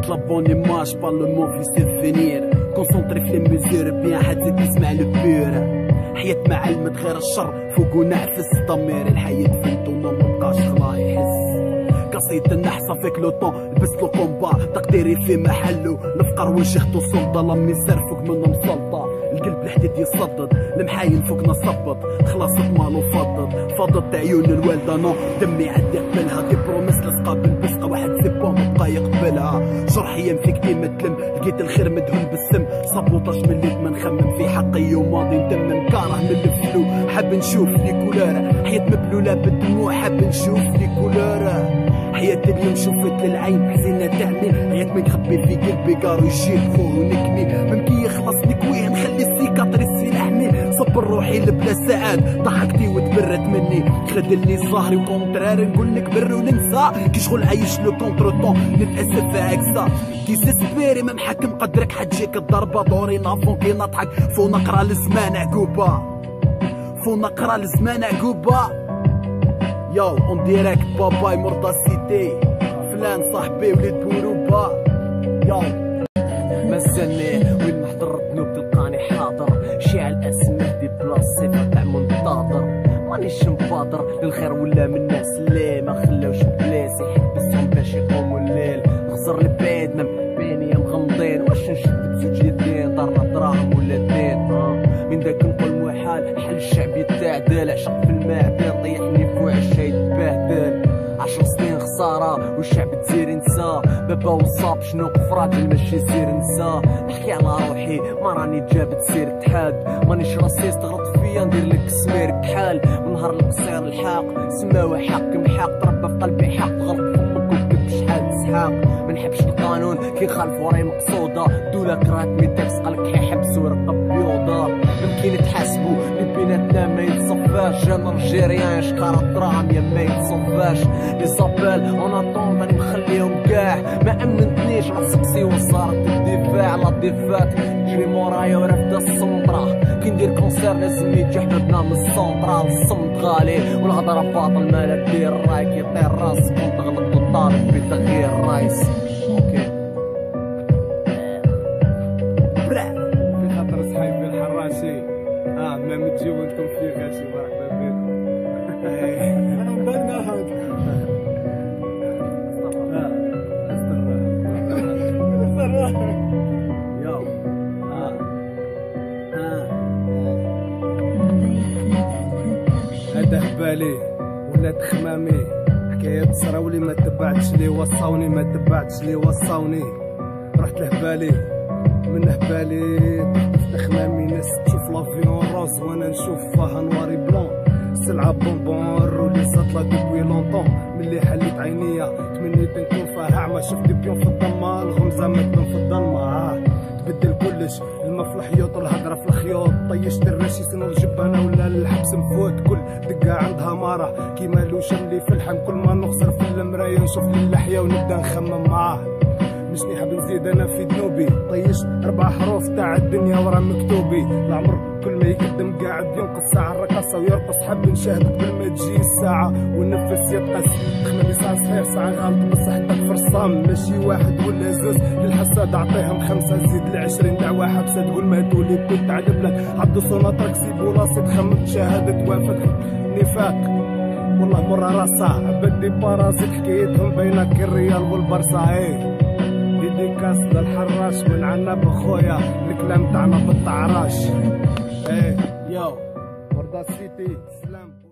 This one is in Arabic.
toute la bonne image par le mot في se finir concentré في les mesures bien حتزيد تسمع البيور حياة معلمة غير الشر فوق ونعفس ضمير الحياة فهمت وما مبقاش خلاه يحس قصيد النحسة فيك لو طون لبست لو كومبا تقديري في محلو الفقر وجهته سلطة لمي سار فوق منه مسلطة القلب الحديد يصدد المحاين فوقنا صبط خلاصة مالو فضت عيون الوالدة نو دمي عدي قبلها دي بروميس لصقا بالبسقة واحد سيبون مبقى يقبلها جرحي ينفيك ديما تلم لقيت الخير مدهون بالسم صابوطاج من اللي ما نخمم في حقي وماضي ندمم كاره من الفلو حاب نشوف لي كولار حياة مبلولة بالدموع حاب نشوف لي كولار حياة اليوم شفت للعين حزينة تعمي حياة مخبي في قلبي قارو يجيب خوه ونكمي ممكن يخلص نكويه نخلي السيكاتريس في لحمي صبر روحي لبلا ساعات ضحكتي وتبرت مني خد اللي ظهري وكونترار نقول لك بر وننسى كي شغل عايش لو كونتر طون نتأسف عكسا كي سيسبيري ما محكم قدرك حتجيك الضربة دوري نافون كي نضحك فو نقرا الزمان عقوبة فو نقرا الزمان عقوبة يو اون ديريكت باباي مرضى سيتي فلان صاحبي وليد بوروبا يو مازالني وين ما حضرت ذنوب تلقاني حاضر شاعل اسمه دي بلاصي تاع منتظر مانيش مبادر للخير ولا من الناس اللي ما خلاوش بلاصي يحبسهم باش يقوموا الليل نخسر البعيد ما بيني مغمضين واش نشد بزوج يدين دارنا دراهم ولا دين من داك نقول محال حل الشعب يتعدل عشق في المعدن طيحني فوق عشا يتبهدل 10 سنين خسارة والشعب تزير ينسى بابا وصاب شنو قفراجل ماشي سير نسى نحكي على روحي ما راني جابت سير تحاد مانيش راسيست تغلط فيا ندير لك سمير كحال من نهار القصير الحاق سماوة حق محاق تربى في قلبي حق غلط فمك وكتب شحال تسحاق منحبش القانون كي نخالف وراي مقصودة الدولة كرهتني تاكس قالك حبس ورقب بيوضة ممكن تحاسبو اللي بيناتنا ما يتصفاش انا الجيريان شكارة دراهم يا ما يتصفاش لي صابال اون اطون راني مخليهم كاع ما امنتنيش راه سقسي وصارت الدفاع على الضيفات جري مورايا ورافده السنطرة كي ندير كونسير لازم يجي حبابنا من السونطرال الصمت غالي والهضرة باطل مالا دير رايك يطير راسك وتغلط وطالب بتغيير رايس اوكي في خاطر صحيبي الحراشي ما متجيو وانتم في غاشي مرحبا بكم انا مبالنا هاد هذا هبالي ولاد خمامي حكاية صراولي ما تبعتش لي وصاوني ما تبعتش لي وصاوني رحت لهبالي من هبالي طحت خمامي ناس تشوف لافيون روز وانا نشوفها نواري بلون سلعة بونبون رولي سطلة دوبوي لونطون ملي حليت عينيا تمنيت نكون فيها اعمى شفت بيون في الضلمة الغمزة ما تبان في الضلمة تبدل كلش الماء في الحيوط والهدرة في الخيوط طيشت الرشي سنو الجبانة ولا الحبس مفوت كل دقة عندها مارة كيما لوشن لي في الحم كل ما نخسر في المراية نشوف لي اللحية ونبدا نخمم معاه مشني حاب نزيد انا في ذنوبي طيشت 4 حروف تاع الدنيا ورا مكتوبي العمر كل ما يقدم قاعد ينقص ساعة الرقصة ويرقص حاب نشاهد قبل ما تجي الساعة والنفس يتقص خمامي ساعة صغير ساعة غلط بس حطك في الرصام ماشي واحد ولا زوز للحساد اعطيهم 5 زيد ل20 دعوة حبسة تقول ما تولي كنت على البلاد عبدو سوناطرك سيبو راسي تخمم شهادة وافد نفاق والله مرة راسا بدي باراسيت حكايتهم بينك الريال والبرصا ديديكاس للحراش من عنب خويا الكلام تاعنا بالطعراش يو مرضى سيتي سلام.